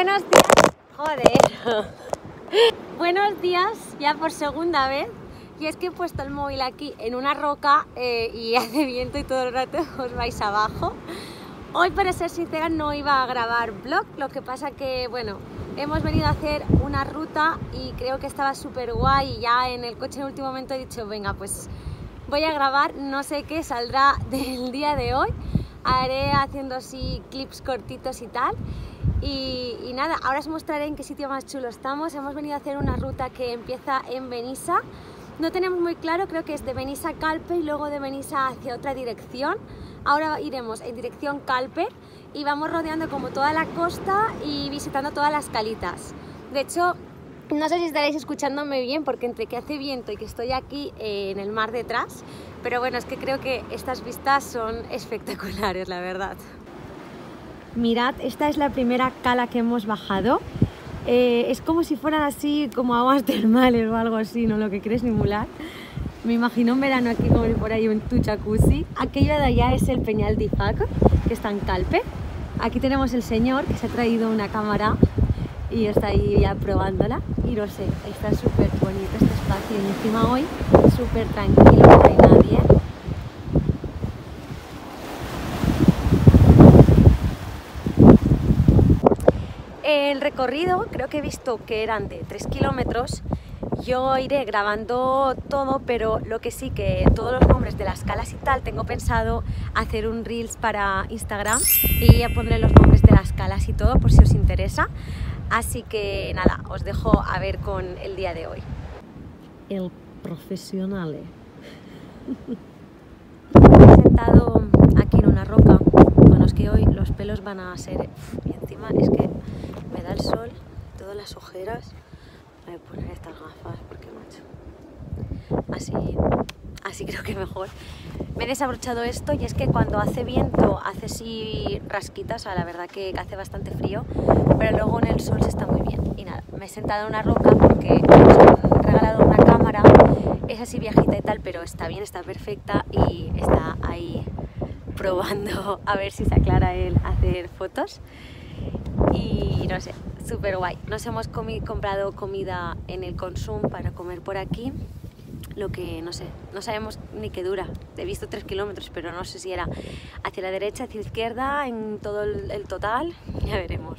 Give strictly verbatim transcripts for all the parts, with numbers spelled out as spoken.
Buenos días. Joder. Buenos días, ya por segunda vez. Y es que he puesto el móvil aquí en una roca eh, y hace viento y todo el rato os vais abajo. Hoy, para ser sincera, no iba a grabar vlog, lo que pasa que, bueno, hemos venido a hacer una ruta y creo que estaba súper guay y ya en el coche en el último momento he dicho, venga, pues voy a grabar, no sé qué saldrá del día de hoy. Haré haciendo así clips cortitos y tal. Y, y nada, ahora os mostraré en qué sitio más chulo estamos. Hemos venido a hacer una ruta que empieza en Benissa. No tenemos muy claro, creo que es de Benissa a Calpe y luego de Benissa hacia otra dirección. Ahora iremos en dirección Calpe y vamos rodeando como toda la costa y visitando todas las calitas. De hecho, no sé si estaréis escuchándome bien porque entre que hace viento y que estoy aquí eh, en el mar detrás, pero bueno, es que creo que estas vistas son espectaculares, la verdad. Mirad, esta es la primera cala que hemos bajado. Eh, es como si fueran así como aguas termales o algo así, no lo que quieres simular. Me imagino un verano aquí como por ahí en tu jacuzzi. Aquello de allá es el Peñal de Ifac, que está en Calpe. Aquí tenemos el señor que se ha traído una cámara y está ahí ya probándola. Y no sé, está súper bonito este espacio y encima hoy súper tranquilo, no hay nadie. El recorrido creo que he visto que eran de tres kilómetros. Yo iré grabando todo, pero lo que sí que todos los nombres de las calas y tal, tengo pensado hacer un reels para Instagram y ya pondré los nombres de las calas y todo por si os interesa. Así que nada, os dejo a ver con el día de hoy. El profesional. Me he sentado aquí en una roca. Bueno, es que hoy los pelos van a ser... Y encima es que me da el sol, todas las ojeras. Voy a poner estas gafas porque, macho, así, así creo que mejor. Me he desabrochado esto y es que cuando hace viento hace así rasquitas, a la verdad que hace bastante frío, pero luego en el sol se está muy bien. Y nada, me he sentado en una roca porque nos han regalado una cámara, es así viejita y tal, pero está bien, está perfecta y está ahí probando a ver si se aclara el hacer fotos. Y no sé, súper guay. Nos hemos comi comprado comida en el Consum para comer por aquí. Lo que no sé, no sabemos ni qué dura. He visto tres kilómetros, pero no sé si era hacia la derecha, hacia la izquierda, en todo el, el total. Ya veremos.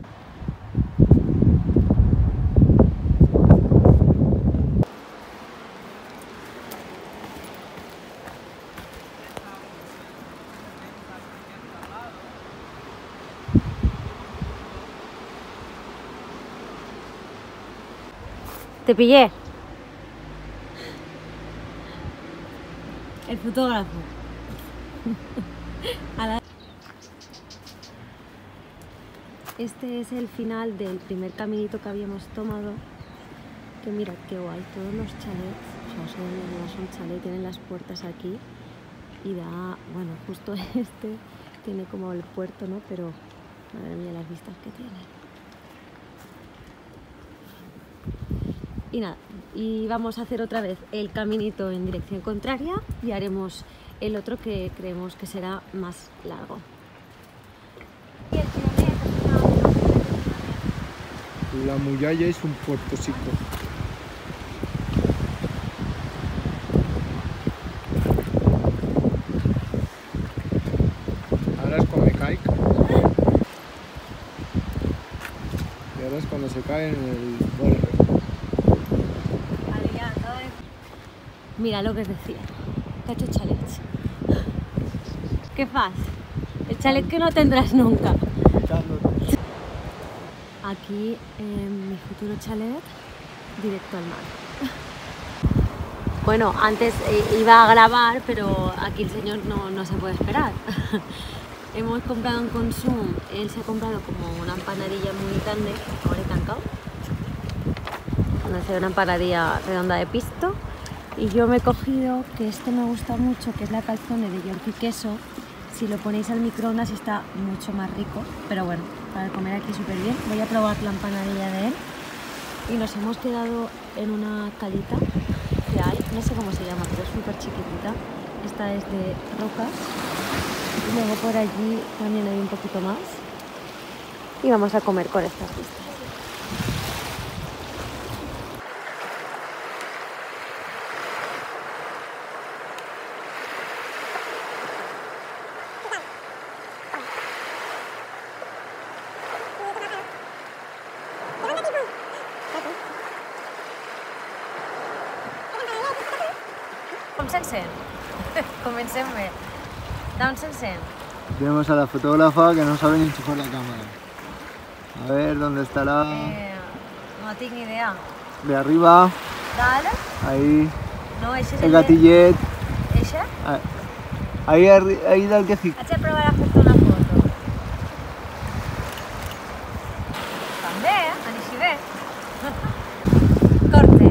Te pillé. El fotógrafo. la... Este es el final del primer caminito que habíamos tomado. Que mira qué guay, todos los chalets, o sea, son, no son chalets, tienen las puertas aquí. Y da, bueno, justo este tiene como el puerto, ¿no? Pero madre mía las vistas que tiene. Y nada, y vamos a hacer otra vez el caminito en dirección contraria y haremos el otro que creemos que será más largo. La Muralla es un puertocito. Ahora es cuando me caigo. Y ahora es cuando se cae en el borde. Mira lo que os decía, cacho chalets. ¿Qué fas? El chalet que no tendrás nunca. Aquí en mi futuro chalet, directo al mar. Bueno, antes iba a grabar, pero aquí el señor no, no se puede esperar. Hemos comprado en Consum, él se ha comprado como una empanadilla muy grande, ahora he tancado. Una empanadilla redonda de pisto. Y yo me he cogido, que este me gusta mucho, que es la calzone de York y queso. Si lo ponéis al microondas está mucho más rico, pero bueno, para comer aquí súper bien. Voy a probar la empanadilla de él. Y nos hemos quedado en una calita que hay, no sé cómo se llama, pero es súper chiquitita. Esta es de rocas. Y luego por allí también hay un poquito más. y vamos a comer con estas vistas. Com se'n sent? Comencem bé. D'on se'n sent? Tenemos a la fotógrafa que no sabe ni enchufar la cámara. A ver, ¿dónde estará? Eh, no tinc ni idea. De arriba, Dalt? ahí, No, això és el de- gatillet. Eixe? Ah, Ahí, arri- ahí del que fica. Haig de provar a fer-te una foto. També, eh? Anirixi bé. Corte.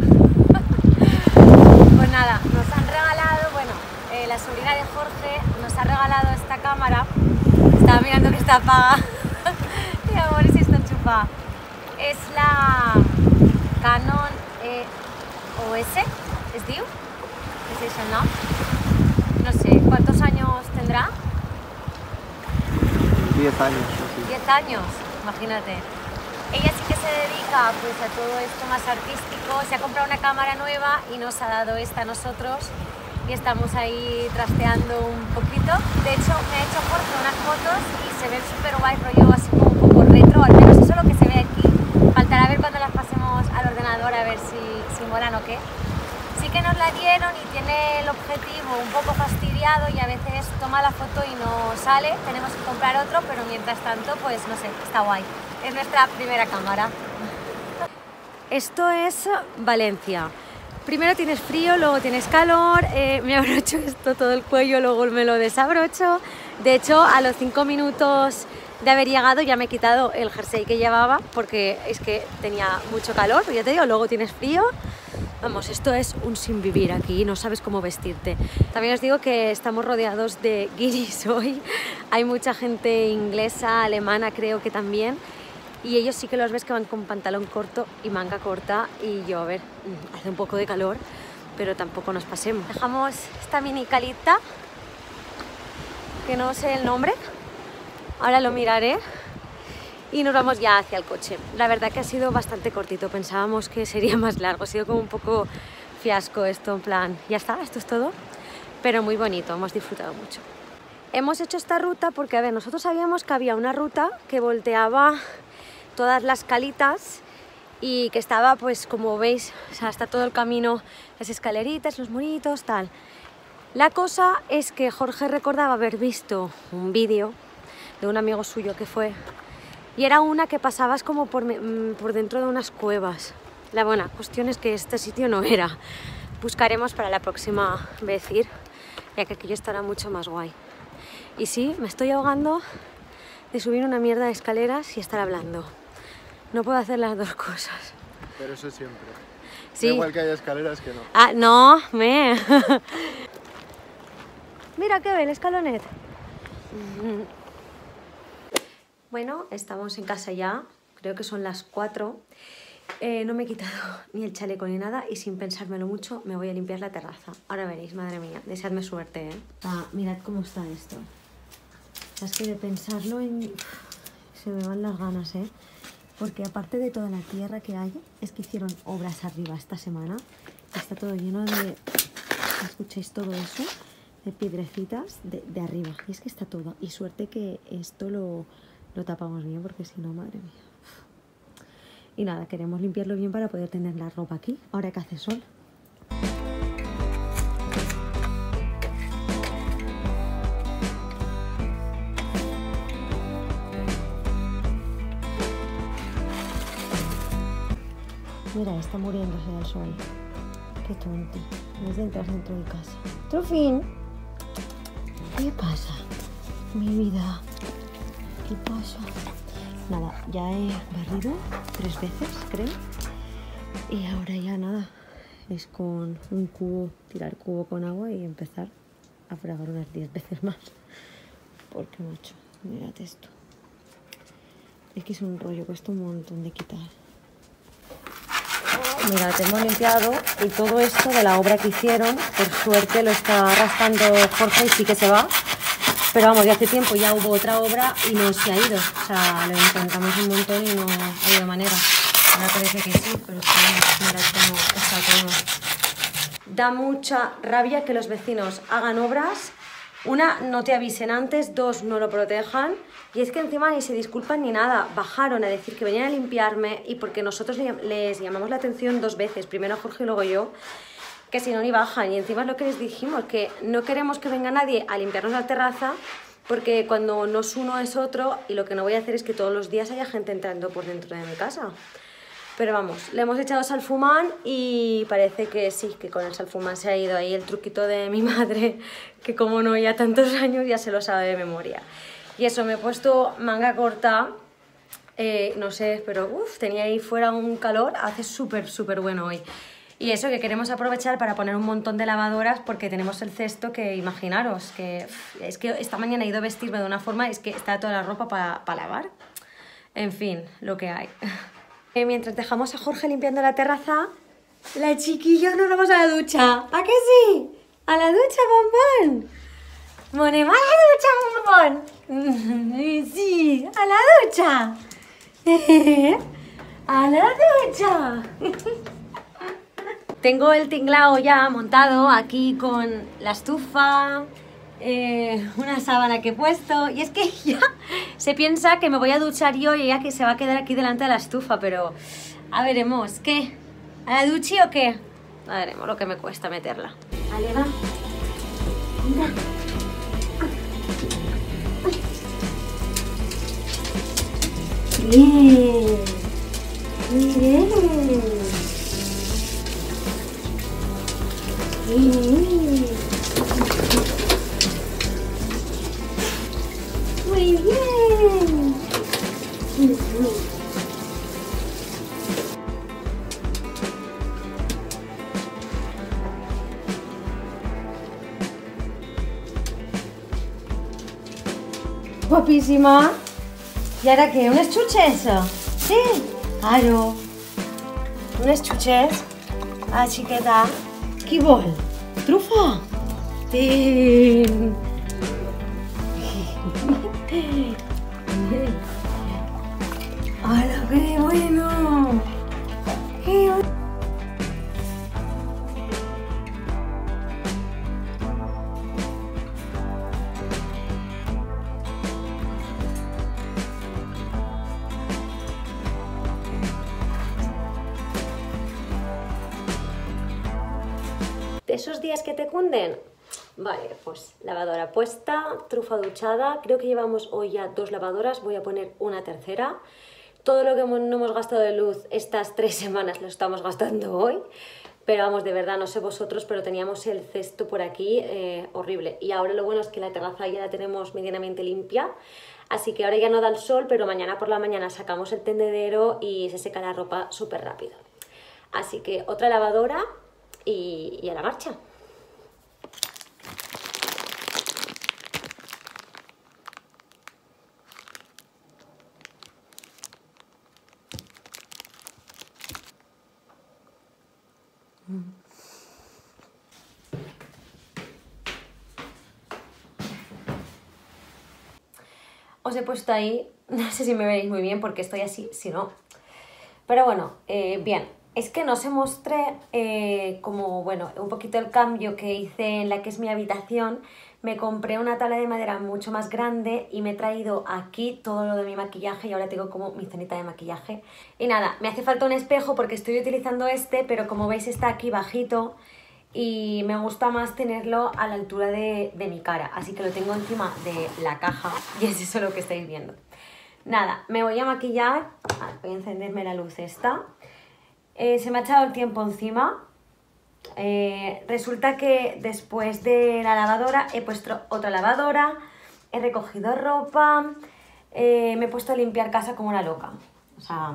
Pues nada, nos han regalado, bueno, eh, la sobrina de Jorge nos ha regalado esta cámara. Estaba mirando que está apagada. Y a veure si està enxufada. És la Canon E O S, es diu? És això el nom? No sé, ¿cuántos años tendrá? diez años o así. diez años, imagínate. Ella sí que se dedica pues, a todo esto más artístico, se ha comprado una cámara nueva y nos ha dado esta a nosotros y estamos ahí trasteando un poquito. De hecho, me ha hecho Jorge unas fotos y se ve súper guay, rollo así como un poco retro, al menos eso es lo que se ve aquí. Faltará ver cuando las pasemos al ordenador a ver si, si molan o qué. Sí que nos la dieron y tiene el objetivo un poco fastidiado y a veces toma la foto y no sale, tenemos que comprar otro, pero mientras tanto, pues no sé, está guay. Es nuestra primera cámara. Esto es Valencia. Primero tienes frío, luego tienes calor, eh, me abrocho esto todo el cuello, luego me lo desabrocho. De hecho, a los cinco minutos de haber llegado ya me he quitado el jersey que llevaba porque es que tenía mucho calor, ya te digo, luego tienes frío. Vamos, esto es un sin vivir aquí, no sabes cómo vestirte. También os digo que estamos rodeados de guiris hoy. Hay mucha gente inglesa, alemana creo que también. Y ellos sí que los ves que van con pantalón corto y manga corta. Y yo, a ver, hace un poco de calor, pero tampoco nos pasemos. Dejamos esta mini calita, que no sé el nombre. Ahora lo miraré. Y nos vamos ya hacia el coche. La verdad que ha sido bastante cortito, pensábamos que sería más largo, ha sido como un poco fiasco esto, en plan, ya está, esto es todo, pero muy bonito, hemos disfrutado mucho. Hemos hecho esta ruta porque, a ver, nosotros sabíamos que había una ruta que volteaba todas las calitas y que estaba, pues como veis, o sea, está todo el camino, las escaleritas, los muritos, tal. La cosa es que Jorge recordaba haber visto un vídeo de un amigo suyo que fue. Y era una que pasabas como por, por dentro de unas cuevas. La buena cuestión es que este sitio no era. Buscaremos para la próxima vez ir, ya que aquello estará mucho más guay. Y sí, me estoy ahogando de subir una mierda de escaleras y estar hablando. No puedo hacer las dos cosas. Pero eso siempre. Sí. Da igual que haya escaleras que no. Ah, no, me... Mira qué ve el escalonet. Bueno, estamos en casa ya, creo que son las cuatro. Eh, no me he quitado ni el chaleco ni nada y sin pensármelo mucho me voy a limpiar la terraza. Ahora veréis, madre mía, deseadme suerte, ¿eh? Ah, mirad cómo está esto. O sea, es que de pensarlo en... se me van las ganas, ¿eh? Porque aparte de toda la tierra que hay, es que hicieron obras arriba esta semana. Está todo lleno de... ¿escucháis todo eso? De piedrecitas de, de arriba. Y es que está todo. Y suerte que esto lo... lo tapamos bien porque si no, madre mía. Y nada, queremos limpiarlo bien para poder tener la ropa aquí, ahora que hace sol. Mira, está muriéndose del sol. Qué tonto. No es de entrar dentro de casa. Trufín, ¿qué pasa? Mi vida. ¿Qué pasa? Nada, ya he barrido tres veces, creo. Y ahora ya nada, es con un cubo, tirar cubo con agua y empezar a fregar unas diez veces más. Porque, macho, mirad esto. Es que es un rollo, cuesta un montón de quitar. Mirad, hemos limpiado y todo esto de la obra que hicieron, por suerte lo está arrastrando Jorge y sí que se va. Pero vamos, ya hace tiempo ya hubo otra obra y no se ha ido. O sea, lo intentamos un montón y no ha habido manera. Ahora parece que sí, pero es que vamos, mira cómo está todo. Da mucha rabia que los vecinos hagan obras. Una, no te avisen antes. Dos, no lo protejan. Y es que encima ni se disculpan ni nada. Bajaron a decir que venían a limpiarme y porque nosotros les llamamos la atención dos veces, primero a Jorge y luego yo, que si no ni bajan. Y encima es lo que les dijimos, que no queremos que venga nadie a limpiarnos la terraza porque cuando no es uno es otro y lo que no voy a hacer es que todos los días haya gente entrando por dentro de mi casa. Pero vamos, le hemos echado salfumán y parece que sí, que con el salfumán se ha ido ahí el truquito de mi madre, que como no ya tantos años ya se lo sabe de memoria. Y eso, me he puesto manga corta, eh, no sé, pero uf, tenía ahí fuera un calor, hace súper, súper bueno hoy. Y eso, que queremos aprovechar para poner un montón de lavadoras porque tenemos el cesto que, imaginaros, que uf, es que esta mañana he ido a vestirme de una forma, es que está toda la ropa para pa lavar. En fin, lo que hay. Mientras dejamos a Jorge limpiando la terraza, la chiquilla nos vamos a la ducha. ¿A que sí? ¿A la ducha, bombón? ¡Monema a la ducha, bombón! Sí, a la ducha. ¡A la ducha! Tengo el tinglao ya montado aquí con la estufa, eh, una sábana que he puesto, y es que ya se piensa que me voy a duchar yo y ella que se va a quedar aquí delante de la estufa, pero a veremos, ¿qué? ¿A la duchi o qué? A veremos lo que me cuesta meterla. Vale, va. Mira. Bien. Bien. Bien. Muy bien. Guapísima. ¿Y ahora qué? ¿Unes chuches? Sí, claro. Unes chuches. Ah, chiqueta. ¿Qué vol? ¿Trufa? Sí. ¡Hala, qué bueno! ¡Qué bueno! ¿De esos días que te cunden? Vale, pues lavadora puesta, trufa duchada, creo que llevamos hoy ya dos lavadoras, voy a poner una tercera. Todo lo que hemos, no hemos gastado de luz estas tres semanas lo estamos gastando hoy, pero vamos, de verdad, no sé vosotros, pero teníamos el cesto por aquí eh, horrible. Y ahora lo bueno es que la terraza ya la tenemos medianamente limpia, así que ahora ya no da el sol, pero mañana por la mañana sacamos el tendedero y se seca la ropa súper rápido. Así que otra lavadora y, y a la marcha. Os he puesto ahí, no sé si me veréis muy bien porque estoy así, si no. Pero bueno, eh, bien, es que no os mostré eh, como, bueno, un poquito el cambio que hice en la que es mi habitación. Me compré una tabla de madera mucho más grande y me he traído aquí todo lo de mi maquillaje y ahora tengo como mi zonita de maquillaje. Y nada, me hace falta un espejo porque estoy utilizando este, pero como veis está aquí bajito y me gusta más tenerlo a la altura de, de mi cara, así que lo tengo encima de la caja y es eso lo que estáis viendo. Nada, me voy a maquillar. Ah, voy a encenderme la luz esta. Eh, se me ha echado el tiempo encima. Eh, resulta que después de la lavadora he puesto otra lavadora, he recogido ropa, eh, me he puesto a limpiar casa como una loca. O sea,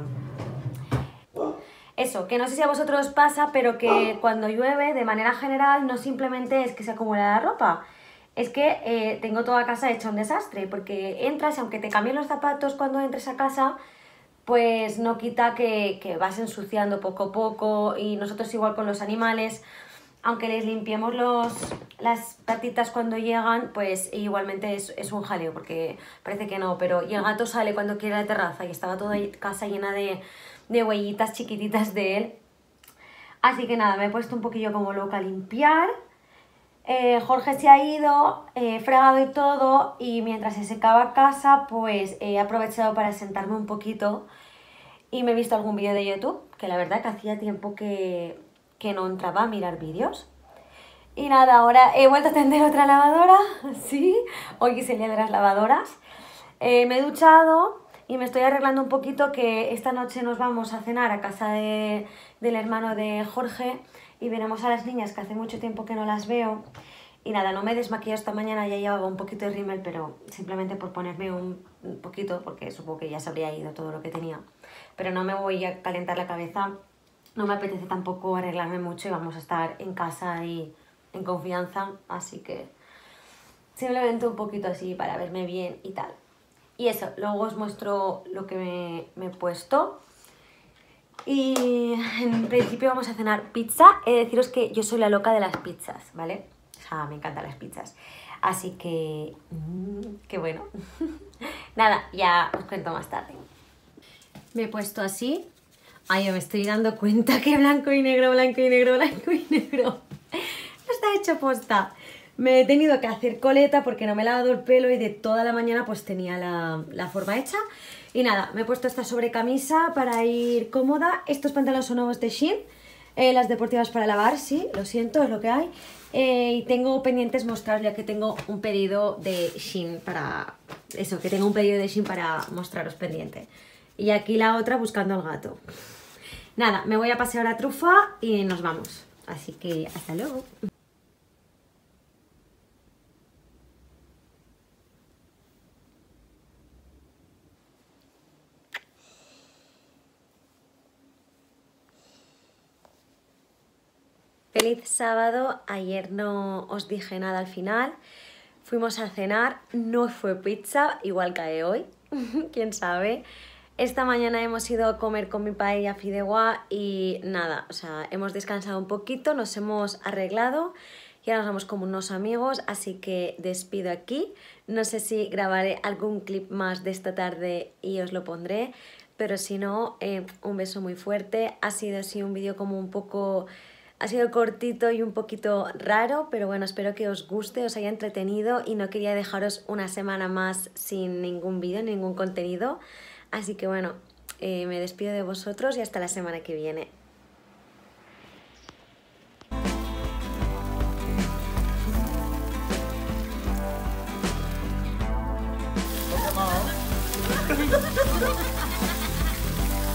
eso, que no sé si a vosotros os pasa, pero que cuando llueve, de manera general, no simplemente es que se acumula la ropa, es que eh, tengo toda casa hecha un desastre, porque entras y aunque te cambien los zapatos cuando entres a casa, pues no quita que, que vas ensuciando poco a poco, y nosotros igual con los animales, aunque les limpiemos los, las patitas cuando llegan, pues igualmente es, es un jaleo, porque parece que no, pero y el gato sale cuando quiere a la terraza y estaba toda la casa llena de, de huellitas chiquititas de él. Así que nada, me he puesto un poquillo como loca a limpiar. Eh, Jorge se ha ido, he eh, fregado y todo, y mientras se secaba casa, pues he aprovechado para sentarme un poquito y me he visto algún vídeo de YouTube, que la verdad que hacía tiempo que, que no entraba a mirar vídeos. Y nada, ahora he vuelto a tender otra lavadora, sí, hoy es el día de las lavadoras. Eh, me he duchado y me estoy arreglando un poquito, que esta noche nos vamos a cenar a casa de, del hermano de Jorge y veremos a las niñas, que hace mucho tiempo que no las veo. Y nada, no me he desmaquillado esta mañana, ya llevaba un poquito de rímel, pero simplemente por ponerme un, un poquito, porque supongo que ya se habría ido todo lo que tenía. Pero no me voy a calentar la cabeza, no me apetece tampoco arreglarme mucho y vamos a estar en casa y en confianza, así que simplemente un poquito así para verme bien y tal. Y eso, luego os muestro lo que me, me he puesto. Y en principio vamos a cenar pizza. He de deciros que yo soy la loca de las pizzas, ¿vale? O sea, me encantan las pizzas. Así que... Mmm, qué bueno. Nada, ya os cuento más tarde. Me he puesto así. Ay, yo me estoy dando cuenta que blanco y negro, blanco y negro, blanco y negro. No está hecho posta. Me he tenido que hacer coleta porque no me he lavado el pelo y de toda la mañana pues tenía la, la forma hecha. Y nada, me he puesto esta sobrecamisa para ir cómoda. Estos pantalones son nuevos de Shein. Eh, las deportivas para lavar, sí, lo siento, es lo que hay. Eh, y tengo pendientes mostraros, ya que tengo un pedido de Shein para... Eso, que tengo un pedido de Shein para mostraros pendiente. Y aquí la otra buscando al gato. Nada, me voy a pasear a Trufa y nos vamos. Así que hasta luego. Feliz sábado. Ayer no os dije nada al final. Fuimos a cenar, no fue pizza, igual cae hoy, quién sabe. Esta mañana hemos ido a comer con mi paella fideuá y nada, o sea, hemos descansado un poquito, nos hemos arreglado y ahora nos vamos con unos amigos, así que despido aquí. No sé si grabaré algún clip más de esta tarde y os lo pondré, pero si no, eh, un beso muy fuerte. Ha sido así un vídeo como un poco... Ha sido cortito y un poquito raro, pero bueno, espero que os guste, os haya entretenido y no quería dejaros una semana más sin ningún vídeo, ningún contenido. Así que bueno, eh, me despido de vosotros y hasta la semana que viene.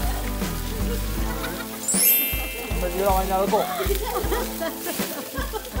Me dio la bañada.